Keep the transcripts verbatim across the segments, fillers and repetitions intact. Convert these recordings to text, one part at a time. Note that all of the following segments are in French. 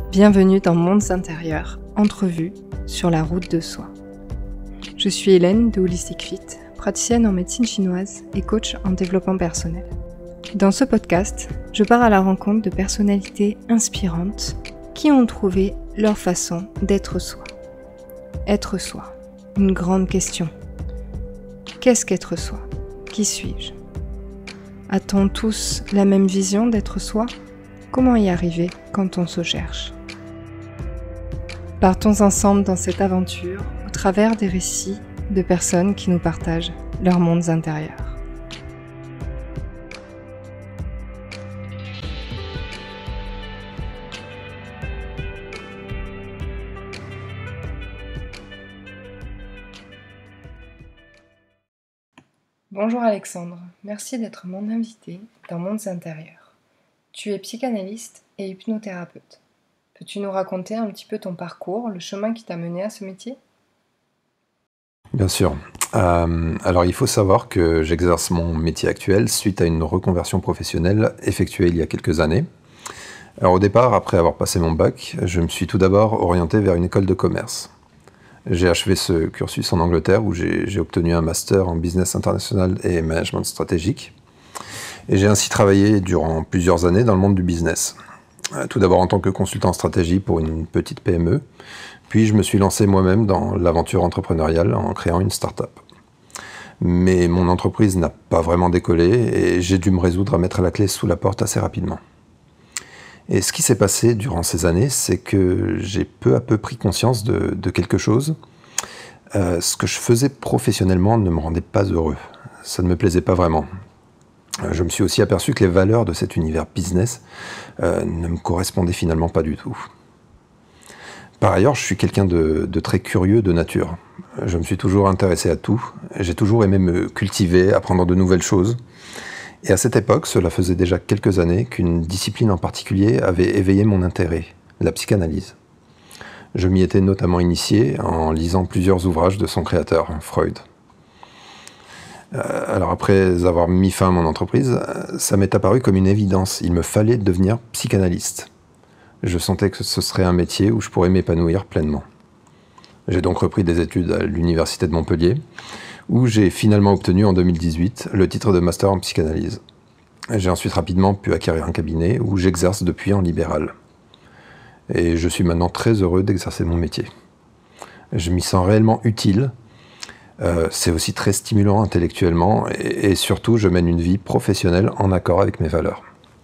Bienvenue dans Mondes intérieurs, entrevue sur la route de soi. Je suis Hélène de Holistic Fit, praticienne en médecine chinoise et coach en développement personnel. Dans ce podcast, je pars à la rencontre de personnalités inspirantes qui ont trouvé leur façon d'être soi. Être soi, une grande question. Qu'est-ce qu'être soi ? Qui suis-je ? A-t-on tous la même vision d'être soi ? Comment y arriver quand on se cherche ? Partons ensemble dans cette aventure au travers des récits de personnes qui nous partagent leurs mondes intérieurs. Bonjour Alexandre, merci d'être mon invité dans Mondes intérieurs. Tu es psychanalyste et hypnothérapeute. Peux-tu nous raconter un petit peu ton parcours, le chemin qui t'a mené à ce métier ? Bien sûr. Euh, alors il faut savoir que j'exerce mon métier actuel suite à une reconversion professionnelle effectuée il y a quelques années. Alors au départ, après avoir passé mon bac, je me suis tout d'abord orienté vers une école de commerce. J'ai achevé ce cursus en Angleterre où j'ai, j'ai obtenu un master en business international et management stratégique. Et j'ai ainsi travaillé durant plusieurs années dans le monde du business. Tout d'abord en tant que consultant en stratégie pour une petite P M E, puis je me suis lancé moi-même dans l'aventure entrepreneuriale en créant une start-up. Mais mon entreprise n'a pas vraiment décollé et j'ai dû me résoudre à mettre la clé sous la porte assez rapidement. Et ce qui s'est passé durant ces années, c'est que j'ai peu à peu pris conscience de, de quelque chose. Euh, ce que je faisais professionnellement ne me rendait pas heureux. Ça ne me plaisait pas vraiment. Je me suis aussi aperçu que les valeurs de cet univers business euh, ne me correspondaient finalement pas du tout. Par ailleurs, je suis quelqu'un de, de très curieux de nature. Je me suis toujours intéressé à tout. J'ai toujours aimé me cultiver, apprendre de nouvelles choses. Et à cette époque, cela faisait déjà quelques années qu'une discipline en particulier avait éveillé mon intérêt, la psychanalyse. Je m'y étais notamment initié en lisant plusieurs ouvrages de son créateur, Freud. Alors après avoir mis fin à mon entreprise, ça m'est apparu comme une évidence. Il me fallait devenir psychanalyste. Je sentais que ce serait un métier où je pourrais m'épanouir pleinement. J'ai donc repris des études à l'université de Montpellier, où j'ai finalement obtenu en deux mille dix-huit le titre de master en psychanalyse. J'ai ensuite rapidement pu acquérir un cabinet où j'exerce depuis en libéral. Et je suis maintenant très heureux d'exercer mon métier. Je m'y sens réellement utile. Euh, c'est aussi très stimulant intellectuellement et, et surtout je mène une vie professionnelle en accord avec mes valeurs.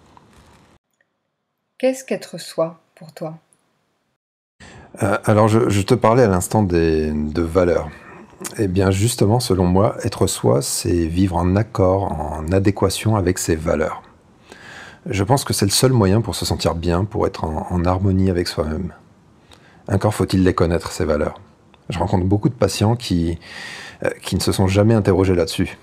Qu'est-ce qu'être soi pour toi ? euh, Alors je, je te parlais à l'instant des, de valeurs. Eh bien justement, selon moi, être soi, c'est vivre en accord, en adéquation avec ses valeurs. Je pense que c'est le seul moyen pour se sentir bien, pour être en, en harmonie avec soi-même. Encore faut-il les connaître, ces valeurs. Je rencontre beaucoup de patients qui, euh, qui ne se sont jamais interrogés là-dessus.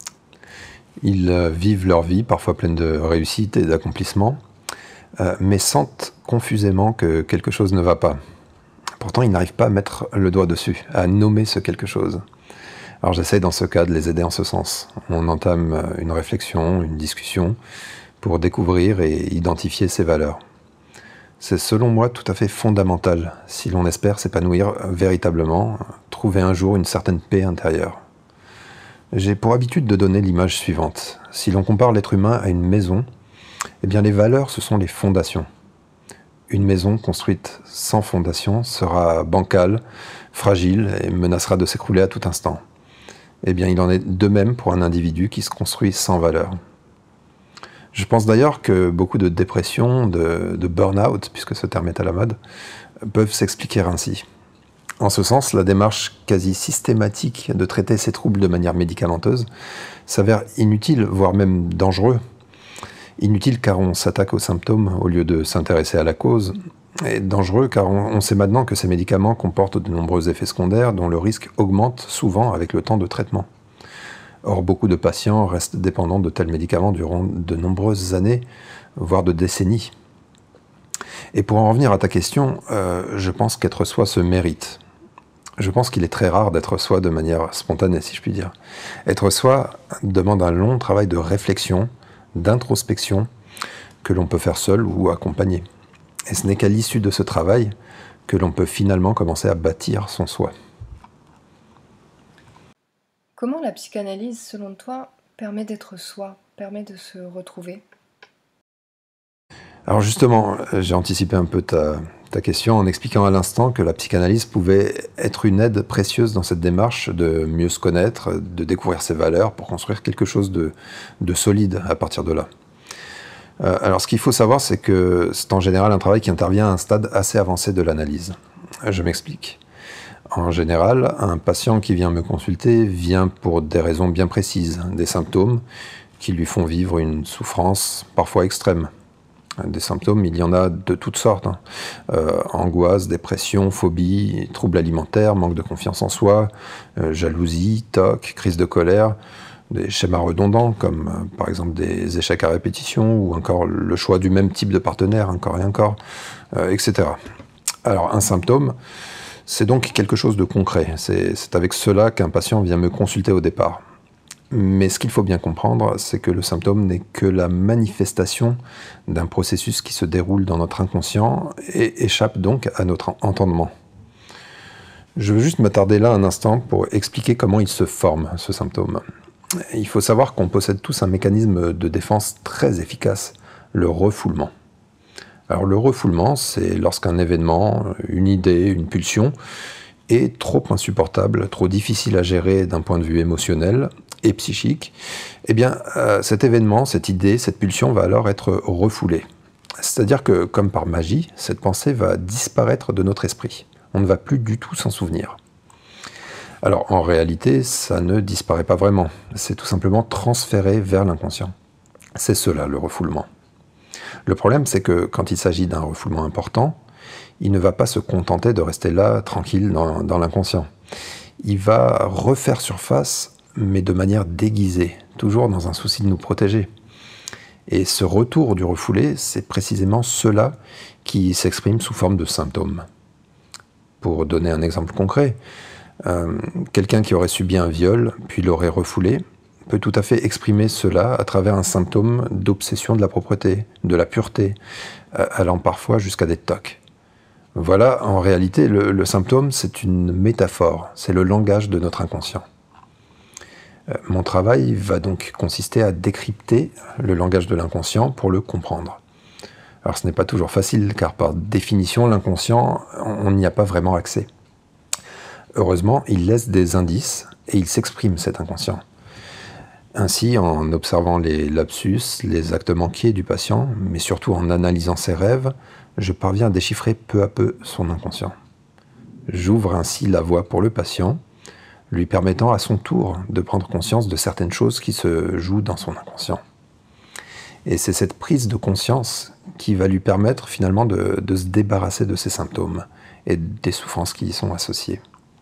Ils euh, vivent leur vie, parfois pleine de réussite et d'accomplissement, euh, mais sentent confusément que quelque chose ne va pas. Pourtant, ils n'arrivent pas à mettre le doigt dessus, à nommer ce quelque chose. Alors j'essaye dans ce cas de les aider en ce sens. On entame une réflexion, une discussion, pour découvrir et identifier ces valeurs. C'est selon moi tout à fait fondamental si l'on espère s'épanouir véritablement, trouver un jour une certaine paix intérieure. J'ai pour habitude de donner l'image suivante. Si l'on compare l'être humain à une maison, eh bien les valeurs ce sont les fondations. Une maison construite sans fondation sera bancale, fragile et menacera de s'écrouler à tout instant. Eh bien il en est de même pour un individu qui se construit sans valeur. Je pense d'ailleurs que beaucoup de dépressions, de, de burn-out, puisque ce terme est à la mode, peuvent s'expliquer ainsi. En ce sens, la démarche quasi systématique de traiter ces troubles de manière médicamenteuse s'avère inutile, voire même dangereux. Inutile car on s'attaque aux symptômes au lieu de s'intéresser à la cause, et dangereux car on, on sait maintenant que ces médicaments comportent de nombreux effets secondaires dont le risque augmente souvent avec le temps de traitement. Or, beaucoup de patients restent dépendants de tels médicaments durant de nombreuses années, voire de décennies. Et pour en revenir à ta question, euh, je pense qu'être soi se mérite. Je pense qu'il est très rare d'être soi de manière spontanée, si je puis dire. Être soi demande un long travail de réflexion, d'introspection, que l'on peut faire seul ou accompagné. Et ce n'est qu'à l'issue de ce travail que l'on peut finalement commencer à bâtir son soi. Comment la psychanalyse, selon toi, permet d'être soi, permet de se retrouver? Alors justement, j'ai anticipé un peu ta, ta question en expliquant à l'instant que la psychanalyse pouvait être une aide précieuse dans cette démarche de mieux se connaître, de découvrir ses valeurs pour construire quelque chose de, de solide à partir de là. Euh, alors ce qu'il faut savoir, c'est que c'est en général un travail qui intervient à un stade assez avancé de l'analyse. Je m'explique. En général, un patient qui vient me consulter vient pour des raisons bien précises, des symptômes qui lui font vivre une souffrance parfois extrême. Des symptômes, il y en a de toutes sortes. Hein. Euh, angoisse, dépression, phobie, troubles alimentaires, manque de confiance en soi, euh, jalousie, toc, crise de colère, des schémas redondants comme euh, par exemple des échecs à répétition ou encore le choix du même type de partenaire, encore et encore, euh, et cetera. Alors un symptôme, c'est donc quelque chose de concret. C'est, c'est avec cela qu'un patient vient me consulter au départ. Mais ce qu'il faut bien comprendre, c'est que le symptôme n'est que la manifestation d'un processus qui se déroule dans notre inconscient et échappe donc à notre entendement. Je veux juste m'attarder là un instant pour expliquer comment il se forme, ce symptôme. Il faut savoir qu'on possède tous un mécanisme de défense très efficace, le refoulement. Alors le refoulement, c'est lorsqu'un événement, une idée, une pulsion est trop insupportable, trop difficile à gérer d'un point de vue émotionnel et psychique, eh bien euh, cet événement, cette idée, cette pulsion va alors être refoulée. C'est-à-dire que, comme par magie, cette pensée va disparaître de notre esprit. On ne va plus du tout s'en souvenir. Alors en réalité, ça ne disparaît pas vraiment. C'est tout simplement transféré vers l'inconscient. C'est cela le refoulement. Le problème, c'est que quand il s'agit d'un refoulement important, il ne va pas se contenter de rester là, tranquille, dans, dans l'inconscient. Il va refaire surface, mais de manière déguisée, toujours dans un souci de nous protéger. Et ce retour du refoulé, c'est précisément cela qui s'exprime sous forme de symptômes. Pour donner un exemple concret, euh, quelqu'un qui aurait subi un viol, puis l'aurait refoulé, peut tout à fait exprimer cela à travers un symptôme d'obsession de la propreté, de la pureté, euh, allant parfois jusqu'à des tocs. Voilà, en réalité, le, le symptôme, c'est une métaphore, c'est le langage de notre inconscient. Euh, mon travail va donc consister à décrypter le langage de l'inconscient pour le comprendre. Alors ce n'est pas toujours facile, car par définition, l'inconscient, on n'y a pas vraiment accès. Heureusement, il laisse des indices et il s'exprime, cet inconscient. Ainsi, en observant les lapsus, les actes manqués du patient, mais surtout en analysant ses rêves, je parviens à déchiffrer peu à peu son inconscient. J'ouvre ainsi la voie pour le patient, lui permettant à son tour de prendre conscience de certaines choses qui se jouent dans son inconscient. Et c'est cette prise de conscience qui va lui permettre finalement de, de se débarrasser de ses symptômes et des souffrances qui y sont associées.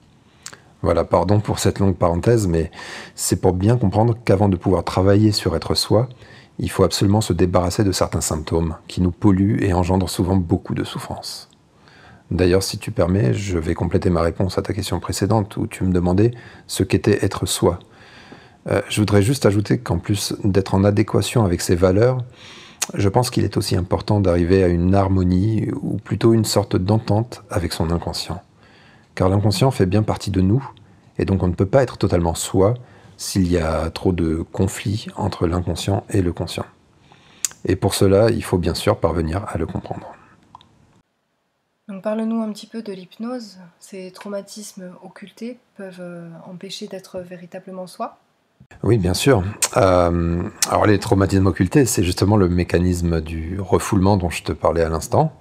Voilà, pardon pour cette longue parenthèse, mais c'est pour bien comprendre qu'avant de pouvoir travailler sur être soi, il faut absolument se débarrasser de certains symptômes qui nous polluent et engendrent souvent beaucoup de souffrance. D'ailleurs, si tu permets, je vais compléter ma réponse à ta question précédente où tu me demandais ce qu'était être soi. Euh, je voudrais juste ajouter qu'en plus d'être en adéquation avec ses valeurs, je pense qu'il est aussi important d'arriver à une harmonie ou plutôt une sorte d'entente avec son inconscient. Car l'inconscient fait bien partie de nous et donc on ne peut pas être totalement soi s'il y a trop de conflits entre l'inconscient et le conscient. Et pour cela, il faut bien sûr parvenir à le comprendre. Donc parle-nous un petit peu de l'hypnose. Ces traumatismes occultés peuvent euh, empêcher d'être véritablement soi? Oui, bien sûr. Euh, alors les traumatismes occultés, c'est justement le mécanisme du refoulement dont je te parlais à l'instant.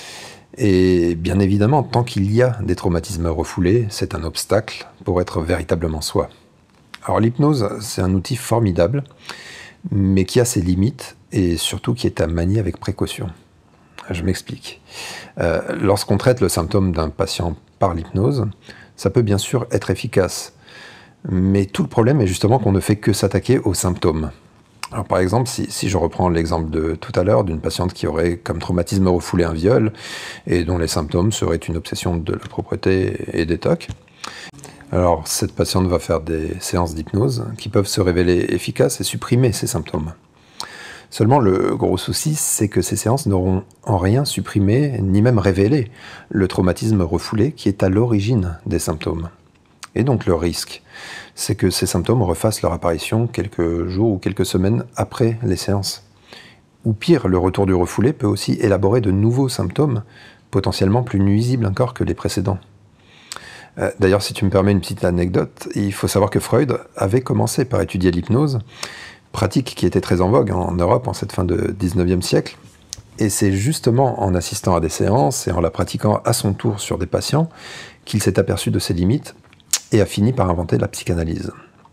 Et bien évidemment, tant qu'il y a des traumatismes refoulés, c'est un obstacle pour être véritablement soi. Alors l'hypnose, c'est un outil formidable, mais qui a ses limites et surtout qui est à manier avec précaution. Je m'explique. Euh, lorsqu'on traite le symptôme d'un patient par l'hypnose, ça peut bien sûr être efficace. Mais tout le problème est justement qu'on ne fait que s'attaquer aux symptômes. Alors par exemple, si, si je reprends l'exemple de tout à l'heure d'une patiente qui aurait comme traumatisme refoulé un viol et dont les symptômes seraient une obsession de la propreté et des tocs, alors cette patiente va faire des séances d'hypnose qui peuvent se révéler efficaces et supprimer ces symptômes. Seulement, le gros souci, c'est que ces séances n'auront en rien supprimé, ni même révélé, le traumatisme refoulé qui est à l'origine des symptômes. Et donc le risque, c'est que ces symptômes refassent leur apparition quelques jours ou quelques semaines après les séances. Ou pire, le retour du refoulé peut aussi élaborer de nouveaux symptômes, potentiellement plus nuisibles encore que les précédents. Euh, D'ailleurs, si tu me permets une petite anecdote, il faut savoir que Freud avait commencé par étudier l'hypnose, pratique qui était très en vogue en Europe en cette fin de dix-neuvième siècle. Et c'est justement en assistant à des séances et en la pratiquant à son tour sur des patients qu'il s'est aperçu de ses limites et a fini par inventer la psychanalyse.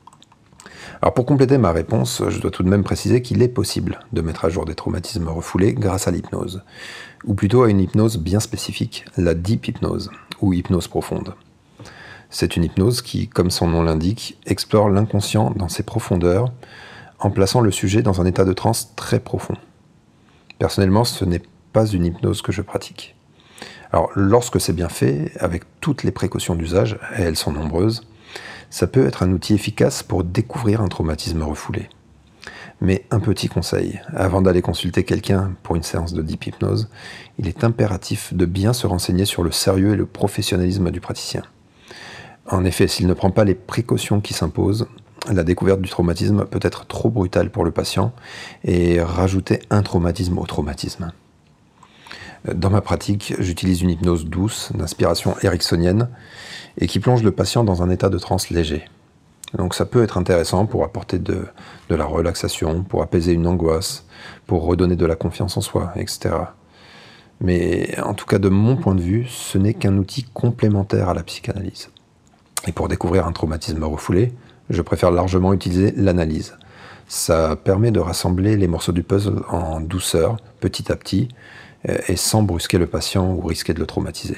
Alors pour compléter ma réponse, je dois tout de même préciser qu'il est possible de mettre à jour des traumatismes refoulés grâce à l'hypnose, ou plutôt à une hypnose bien spécifique, la deep hypnose, ou hypnose profonde. C'est une hypnose qui, comme son nom l'indique, explore l'inconscient dans ses profondeurs, en plaçant le sujet dans un état de transe très profond. Personnellement, ce n'est pas une hypnose que je pratique. Alors, lorsque c'est bien fait, avec toutes les précautions d'usage, et elles sont nombreuses, ça peut être un outil efficace pour découvrir un traumatisme refoulé. Mais un petit conseil, avant d'aller consulter quelqu'un pour une séance de deep hypnose, il est impératif de bien se renseigner sur le sérieux et le professionnalisme du praticien. En effet, s'il ne prend pas les précautions qui s'imposent, la découverte du traumatisme peut être trop brutale pour le patient et rajouter un traumatisme au traumatisme. Dans ma pratique, j'utilise une hypnose douce, d'inspiration ericksonienne, et qui plonge le patient dans un état de transe léger. Donc ça peut être intéressant pour apporter de, de la relaxation, pour apaiser une angoisse, pour redonner de la confiance en soi, et cetera. Mais en tout cas, de mon point de vue, ce n'est qu'un outil complémentaire à la psychanalyse. Et pour découvrir un traumatisme refoulé, je préfère largement utiliser l'analyse. Ça permet de rassembler les morceaux du puzzle en douceur, petit à petit, et sans brusquer le patient ou risquer de le traumatiser.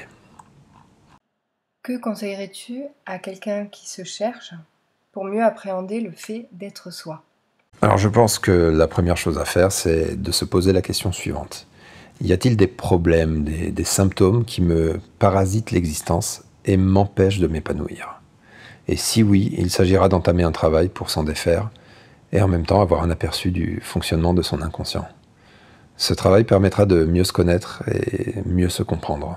Que conseillerais-tu à quelqu'un qui se cherche pour mieux appréhender le fait d'être soi ? Alors je pense que la première chose à faire, c'est de se poser la question suivante. Y a-t-il des problèmes, des, des symptômes qui me parasitent l'existence et m'empêchent de m'épanouir ? Et si oui, il s'agira d'entamer un travail pour s'en défaire et en même temps avoir un aperçu du fonctionnement de son inconscient. Ce travail permettra de mieux se connaître et mieux se comprendre.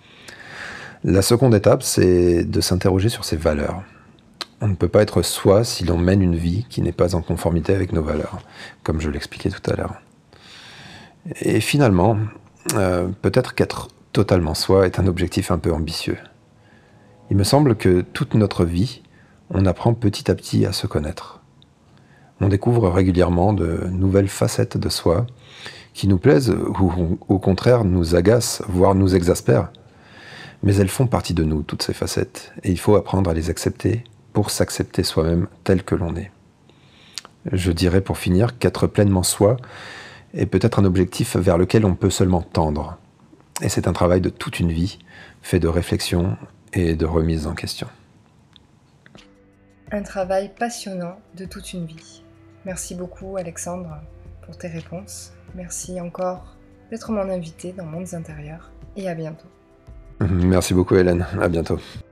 La seconde étape, c'est de s'interroger sur ses valeurs. On ne peut pas être soi si l'on mène une vie qui n'est pas en conformité avec nos valeurs, comme je l'expliquais tout à l'heure. Et finalement, euh, peut-être qu'être totalement soi est un objectif un peu ambitieux. Il me semble que toute notre vie, on apprend petit à petit à se connaître. On découvre régulièrement de nouvelles facettes de soi qui nous plaisent ou au contraire nous agacent, voire nous exaspèrent. Mais elles font partie de nous, toutes ces facettes, et il faut apprendre à les accepter pour s'accepter soi-même tel que l'on est. Je dirais pour finir qu'être pleinement soi est peut-être un objectif vers lequel on peut seulement tendre. Et c'est un travail de toute une vie, fait de réflexion et de remise en question. Un travail passionnant de toute une vie. Merci beaucoup Alexandre pour tes réponses. Merci encore d'être mon invité dans Mondes Intérieurs et à bientôt. Merci beaucoup Hélène, à bientôt.